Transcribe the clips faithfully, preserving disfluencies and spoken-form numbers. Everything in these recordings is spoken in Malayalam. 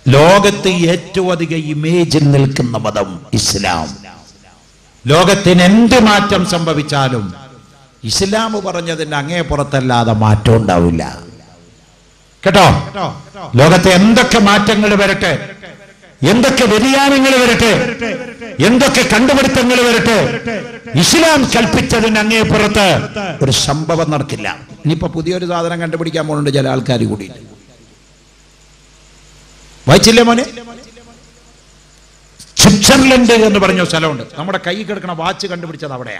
ലോകത്ത് ഏറ്റവും അധികം ഇമേജിൽ നിൽക്കുന്ന മതം ഇസ്ലാം. ലോകത്തിന് എന്ത് മാറ്റം സംഭവിച്ചാലും ഇസ്ലാം പറഞ്ഞതിന്റെ അങ്ങേ പുറത്തല്ലാതെ മാറ്റം ഉണ്ടാവില്ല കേട്ടോ. ലോകത്തെ എന്തൊക്കെ മാറ്റങ്ങൾ വരട്ടെ, എന്തൊക്കെ വ്യതിയാനങ്ങൾ വരട്ടെ, എന്തൊക്കെ കണ്ടുപിടുത്തങ്ങൾ വരട്ടെ, ഇസ്ലാം കൽപ്പിച്ചതിന് അങ്ങേ പുറത്ത് ഒരു സംഭവം നടക്കില്ല. ഇനിയിപ്പോ പുതിയൊരു സാധനം കണ്ടുപിടിക്കാൻ പോകുന്നുണ്ട് ചില ആൾക്കാർ കൂടി. വായിച്ചില്ലേ മോനെ? സ്വിറ്റ്സർലൻഡ് എന്ന് പറഞ്ഞ സ്ഥലമുണ്ട്. നമ്മുടെ കൈ കിടക്കണ വാച്ച് കണ്ടുപിടിച്ചത് അവിടെയാ.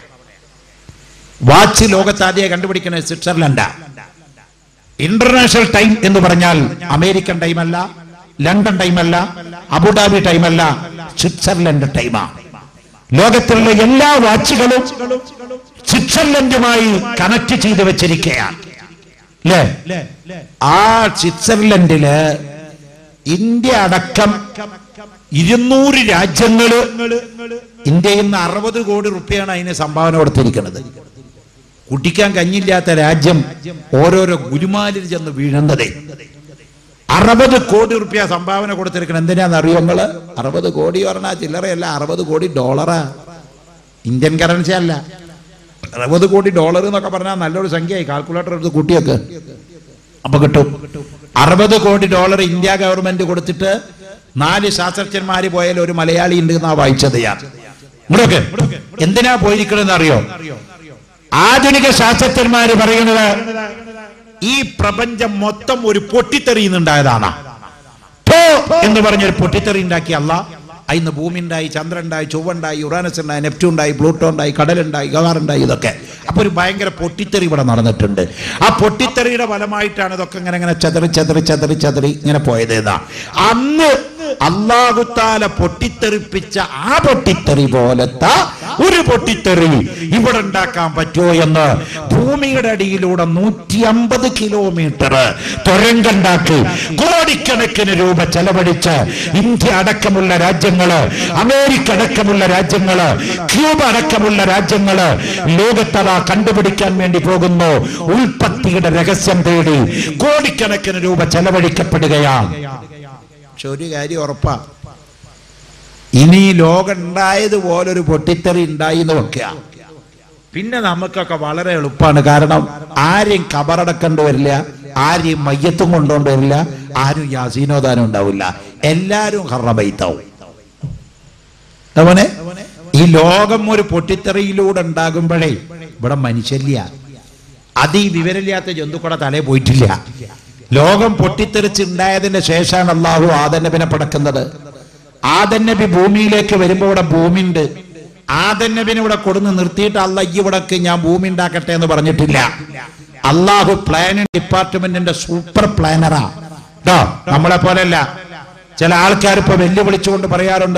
വാച്ച് ലോകത്ത് ആദ്യം കണ്ടുപിടിക്കുന്നത് സ്വിറ്റ്സർലൻഡാ. ഇന്റർനാഷണൽ ടൈം എന്ന് പറഞ്ഞാൽ അമേരിക്കൻ ടൈമല്ല, ലണ്ടൻ ടൈമല്ല, അബുദാബി ടൈമല്ല, സ്വിറ്റ്സർലൻഡ് ടൈമാ. ലോകത്തുള്ള എല്ലാ വാച്ചുകളും സ്വിറ്റ്സർലൻഡുമായി കണക്ട് ചെയ്ത് വെച്ചിരിക്കുകയാണ് അല്ലേ? ആ സ്വിറ്റ്സർലൻഡില് ഇന്ത്യ അടക്കം ഇരുന്നൂറ് രാജ്യങ്ങള് ഇന്ത്യയിൽ നിന്ന് അറുപത് കോടി റുപ്യാണ് അതിന് സംഭാവന കൊടുത്തിരിക്കുന്നത്. കുടിക്കാൻ കഞ്ഞില്ലാത്ത രാജ്യം ഓരോരോ ഗുരുമാലിൽ ചെന്ന് വീഴുന്നതേ. അറുപത് കോടി റുപ്യ സംഭാവന കൊടുത്തിരിക്കണം. എന്തിനാന്ന് അറിയോ നിങ്ങള്? അറുപത് കോടി പറഞ്ഞാൽ ചില്ലറയല്ല, അറുപത് കോടി ഡോളറാ. ഇന്ത്യൻ കറൻസി അല്ല. അറുപത് കോടി ഡോളർ എന്നൊക്കെ പറഞ്ഞാൽ നല്ലൊരു സംഖ്യയായി. കാൽക്കുലേറ്റർ എടുത്ത് കൂട്ടിയൊക്കെ അപ്പൊ കിട്ടും. അറുപത് കോടി ഡോളർ ഇന്ത്യ ഗവൺമെന്റ് കൊടുത്തിട്ട് നാല് ശാസ്ത്രജ്ഞന്മാര് പോയാൽ ഒരു മലയാളി ഉണ്ട് എന്നാ വായിച്ചത് ഞാൻ. ഇവിടെയൊക്കെ എന്തിനാ പോയിരിക്കണെന്ന് അറിയോ? ആധുനിക ശാസ്ത്രജ്ഞന്മാര് പറയുന്നത് ഈ പ്രപഞ്ചം മൊത്തം ഒരു പൊട്ടിത്തെറിയുന്നുണ്ടായതാണ് എന്ന് പറഞ്ഞൊരു പൊട്ടിത്തെറി ഉണ്ടാക്കി അല്ലാ. അതിന് ഭൂമി ഉണ്ടായി, ചന്ദ്രൻ ഉണ്ടായി, ചൊവ്വ ഉണ്ടായി, യുറാനസ് ഉണ്ടായി, നെപ്റ്റ്യൂൺ ഉണ്ടായി, പ്ലൂട്ടോ ഉണ്ടായി, കടലുണ്ടായി, ഗവാറുണ്ടായി. ഇതൊക്കെ അപ്പൊ ഒരു ഭയങ്കര പൊട്ടിത്തെറി ഇവിടെ നടന്നിട്ടുണ്ട്. ആ പൊട്ടിത്തെറിയുടെ ഫലമായിട്ടാണ് ഇതൊക്കെ ഇങ്ങനെ ഇങ്ങനെ ചെതറി ചെതറി ചെതറി ചെതറി ഇങ്ങനെ പോയത്. അന്ന് അല്ലാഹു തആല പൊട്ടിത്തെറിപ്പിച്ച ആ പൊട്ടിത്തെറി പോലത്തെ ഒരു പൊട്ടിത്തെറി ഇവിടെ ഉണ്ടാക്കാൻ പറ്റുമോ എന്ന് ഭൂമിയുടെ അടിയിലൂടെ നൂറ്റി അമ്പത് കിലോമീറ്റർ തുരങ്കണ്ടാക്കി കോടിക്കണക്കിന് രൂപ ചെലവഴിച്ച് ഇന്ത്യ അടക്കമുള്ള രാജ്യങ്ങള്, അമേരിക്ക അടക്കമുള്ള രാജ്യങ്ങള്, ക്യൂബ അടക്കമുള്ള രാജ്യങ്ങള് ലോകത്തവ കണ്ടുപിടിക്കാൻ വേണ്ടി പോകുന്നു. ഉൽപ്പത്തിയുടെ രഹസ്യം തേടി കോടിക്കണക്കിന് രൂപ ചെലവഴിക്കപ്പെടുകയാണ്. പക്ഷെ ഒരു കാര്യം ഉറപ്പാ, ഇനി ലോകം ഉണ്ടായതുപോലൊരു പൊട്ടിത്തെറി ഉണ്ടായി എന്ന് വെക്കുക. പിന്നെ നമുക്കൊക്കെ വളരെ എളുപ്പമാണ്. കാരണം ആരെയും കബറടക്കേണ്ടി വരില്ല, ആരെയും മയ്യത്തും കൊണ്ടുകൊണ്ട് വരില്ല, ആരും യാസീനോദാനം ഉണ്ടാവില്ല, എല്ലാരും ഹറബൈത്താവും. അവനെ ഈ ലോകം ഒരു പൊട്ടിത്തെറിയിലൂടെ ഉണ്ടാകുമ്പോഴേ ഇവിടെ മനുഷ്യല്ല, അത് ഈ വിവരമില്ലാത്ത ജന്തുക്കളുടെ തലേ പോയിട്ടില്ല. ലോകം പൊട്ടിത്തെറിച്ചുണ്ടായതിന്റെ ശേഷമാണ് അള്ളാഹു ആദം നബിനെ പടക്കുന്നത്. ആദം നബി ഭൂമിയിലേക്ക് വരുമ്പോ ഇവിടെ ഭൂമി ഉണ്ട്. ആദം നബിനെ ഇവിടെ കൊടുന്ന് നിർത്തിയിട്ട് അള്ളാഹ് ഇവിടേക്ക് ഞാൻ ഭൂമി ഉണ്ടാക്കട്ടെ എന്ന് പറഞ്ഞിട്ടില്ല. അള്ളാഹു പ്ലാനിംഗ് ഡിപ്പാർട്ട്മെന്റിന്റെ സൂപ്പർ പ്ലാനറാ കേട്ടോ. നമ്മളെ പോലെയല്ല. ചില ആൾക്കാർ ഇപ്പൊ വെല്ലുവിളിച്ചുകൊണ്ട് പറയാറുണ്ട്.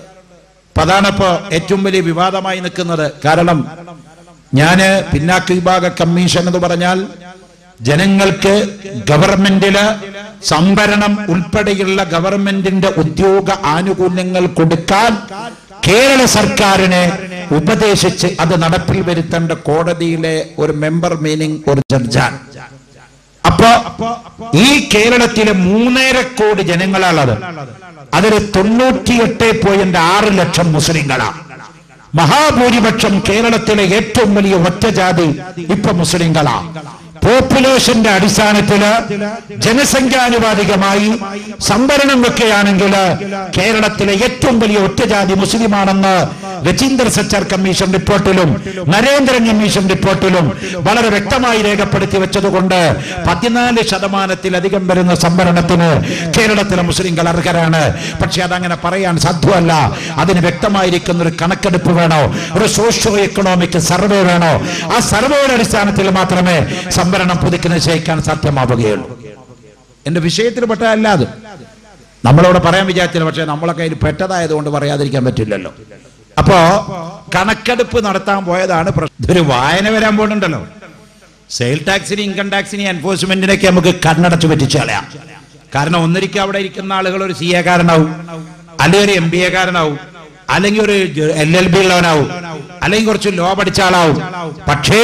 അതാണ് ഇപ്പോ ഏറ്റവും വലിയ വിവാദമായി നിൽക്കുന്നത്. കാരണം ഞാന് പിന്നാക്ക വിഭാഗ കമ്മീഷൻ എന്ന് പറഞ്ഞാൽ ജനങ്ങൾക്ക് ഗവൺമെന്റില് സംവരണം ഉൾപ്പെടെയുള്ള ഗവൺമെന്റിന്റെ ഉദ്യോഗ ആനുകൂല്യങ്ങൾ കൊടുക്കാൻ കേരള സർക്കാരിനെ ഉപദേശിച്ച് അത് നടപ്പിൽ വരുത്തേണ്ട കോടതിയിലെ ഒരു മെമ്പർ, മീനിങ് ഒരു ജഡ്ജാണ്. അപ്പോ ഈ കേരളത്തിലെ മൂന്നര കോടി ജനങ്ങളാണുള്ളത്. അതിൽ തൊണ്ണൂറ്റിയെട്ട് പോയിന്റ് ആറ് ലക്ഷം മുസ്ലിങ്ങളാണ്. മഹാഭൂരിപക്ഷം കേരളത്തിലെ ഏറ്റവും വലിയ ഒറ്റജാതി ഇപ്പൊ മുസ്ലിങ്ങളാണ്. പോപ്പുലേഷന്റെ അടിസ്ഥാനത്തില് ജനസംഖ്യാനുപാതികമായി സംവരണം വെക്കുകയാണെങ്കിൽ കേരളത്തിലെ ഏറ്റവും വലിയ ഒറ്റജാതി മുസ്ലിമാണെന്ന് രജീന്ദർ സച്ചാർ കമ്മീഷൻ റിപ്പോർട്ടിലും നരേന്ദ്രൻ കമ്മീഷൻ റിപ്പോർട്ടിലും വളരെ വ്യക്തമായി രേഖപ്പെടുത്തി വെച്ചതുകൊണ്ട് പതിനാല് ശതമാനത്തിലധികം വരുന്ന സംവരണത്തിന് കേരളത്തിലെ മുസ്ലിങ്ങൾ അർഹരാണ്. പക്ഷെ അതങ്ങനെ പറയാൻ സാധ്യമല്ല. അതിന് വ്യക്തമായിരിക്കുന്ന ഒരു കണക്കെടുപ്പ് വേണോ, ഒരു സോഷ്യോ എക്കണോമിക് സർവേ വേണോ. ആ സർവേയുടെ അടിസ്ഥാനത്തിൽ മാത്രമേ സംവരണം പുതുക്കി നിശ്ചയിക്കാൻ സാധ്യമാവുകയുള്ളൂ. എന്റെ വിഷയത്തിൽ പെട്ടതല്ലാതെ നമ്മളവിടെ പറയാൻ വിചാരിച്ചില്ല. പക്ഷെ നമ്മളൊക്കെ അതിൽ പെട്ടതായതുകൊണ്ട് പറയാതിരിക്കാൻ പറ്റില്ലല്ലോ. അപ്പോ കണക്കെടുപ്പ് നടത്താൻ പോയതാണ് പ്രശ്നം. ഒരു വായന വരാൻ പോകുന്നുണ്ടല്ലോ. സെയിൽ ടാക്സിന്, ഇൻകം ടാക്സിന്, എൻഫോഴ്സ്മെന്റിനൊക്കെ നമുക്ക് കണ്ണടച്ചു പറ്റിച്ചു കളയാം. കാരണം ഒന്നിരിക്കും അവിടെ ഇരിക്കുന്ന ആളുകൾ ഒരു സി എ കാരനാവും, അല്ലെങ്കിൽ ഒരു എം ബി എ കാരനാവും, അല്ലെങ്കിൽ ഒരു എൽ എൽ ബി ഉള്ളവനാവും, അല്ലെങ്കിൽ കുറച്ച് ലോ പഠിച്ച ആളാവും. പക്ഷേ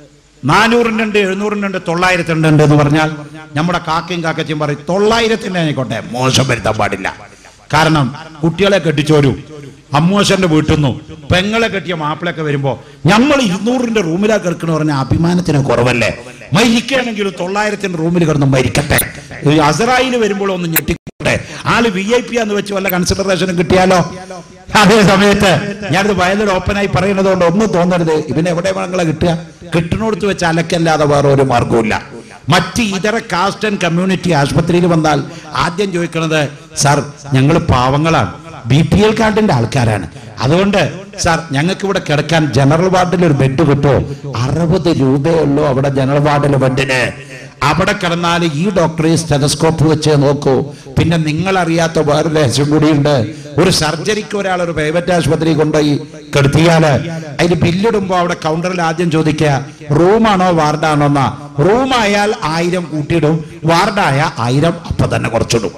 നാനൂറിൻ്റെ ഉണ്ട്, എഴുന്നൂറിൻ്റെ ഉണ്ട്, തൊള്ളായിരത്തിൻ്റെ ഉണ്ട് എന്ന് പറഞ്ഞാൽ നമ്മുടെ കാക്കയും കാക്കച്ചയും പറയും തൊള്ളായിരത്തിൻ്റെ ആയിക്കോട്ടെ, മോശം വരുത്താൻ പാടില്ല. കാരണം കുട്ടികളെ കെട്ടിച്ചോരും അമ്മോശന്റെ വീട്ടിൽ നിന്നും പെങ്ങളെ കെട്ടിയ മാപ്പിളൊക്കെ വരുമ്പോ നമ്മൾ ഇരുന്നൂറിന്റെ റൂമിലാ കിടക്കണ പറഞ്ഞ അഭിമാനത്തിന് കുറവല്ലേ? മരിക്കുകയാണെങ്കിലും തൊള്ളായിരത്തിന്റെ റൂമിൽ കിടന്ന് മരിക്കട്ടെ. അസറായിൽ വരുമ്പോൾ ഒന്ന് ഞെട്ടിക്കട്ടെ. ആള് വി ഐ പി എന്ന് വെച്ച് വല്ല കൺസിഡറേഷനും കിട്ടിയാലോ? അതേ സമയത്ത് ഞാനിത് വയലൊരു ഓപ്പണായി പറയുന്നത് കൊണ്ട് ഒന്നും തോന്നരുത്, ഇവന് എവിടെ വേണങ്ങളെ കിട്ടുക? കിട്ടുന്നിടത്ത് വെച്ച് അലക്കല്ലാതെ വേറെ ഒരു മാർഗവുമില്ല. മറ്റ് ഇതര കാസ്റ്റ് ആൻഡ് കമ്മ്യൂണിറ്റി ആശുപത്രിയിൽ വന്നാൽ ആദ്യം ചോദിക്കുന്നത്, സാർ ഞങ്ങൾ പാവങ്ങളാണ്, ബി പി എൽ കാർഡിന്റെ ആൾക്കാരാണ്, അതുകൊണ്ട് സാർ ഞങ്ങൾക്ക് ഇവിടെ കിടക്കാൻ ജനറൽ വാർഡിൽ ഒരു ബെഡ് കിട്ടുമോ? അറുപത് രൂപയുള്ളൂ അവിടെ ജനറൽ വാർഡിലെ ബെഡിന്. അവിടെ കിടന്നാൽ ഈ ഡോക്ടറെ സ്റ്റെതസ്കോപ്പ് വെച്ച് നോക്കൂ. പിന്നെ നിങ്ങൾ അറിയാത്ത വേറെ രഹസ്യം കൂടിയുണ്ട്. ഒരു സർജറിക്ക് ഒരാൾ ഒരു പ്രൈവറ്റ് ആശുപത്രി കൊണ്ടുപോയി കെടുത്തിയാല് അതിന് ബില്ലിടുമ്പോ അവിടെ കൗണ്ടറിൽ ആദ്യം ചോദിക്കുക റൂമാണോ വാർഡാണോ എന്നാ. റൂമായാൽ ആയിരം കൂട്ടിയിടും, വാർഡായ ആയിരം അപ്പൊ തന്നെ കുറച്ചിടും.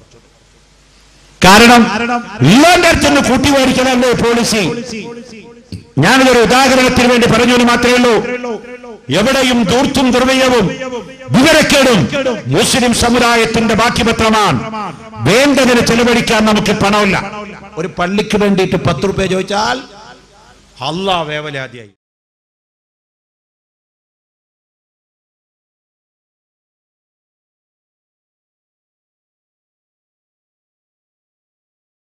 കാരണം ഇല്ലാന്റെ അടുത്തുനിന്ന് കൂട്ടി മേടിക്കണല്ലേ പോളിസി. ഞാനിതൊരു ഉദാഹരണത്തിന് വേണ്ടി പറഞ്ഞു എന്ന് മാത്രമേ ഉള്ളൂ. എവിടെയും ദൂർത്തും ദുർവ്യയവും വിവരക്കേടും മുസ്ലിം സമുദായത്തിന്റെ ബാക്കിപത്രമാണ്. വേണ്ടതിന് ചെലവഴിക്കാൻ നമുക്ക് പണമില്ല. ഒരു പള്ളിക്ക് വേണ്ടിയിട്ട് പത്ത് റുപ്യ ചോദിച്ചാൽ അല്ലാഹ് വേവലാതിയായി.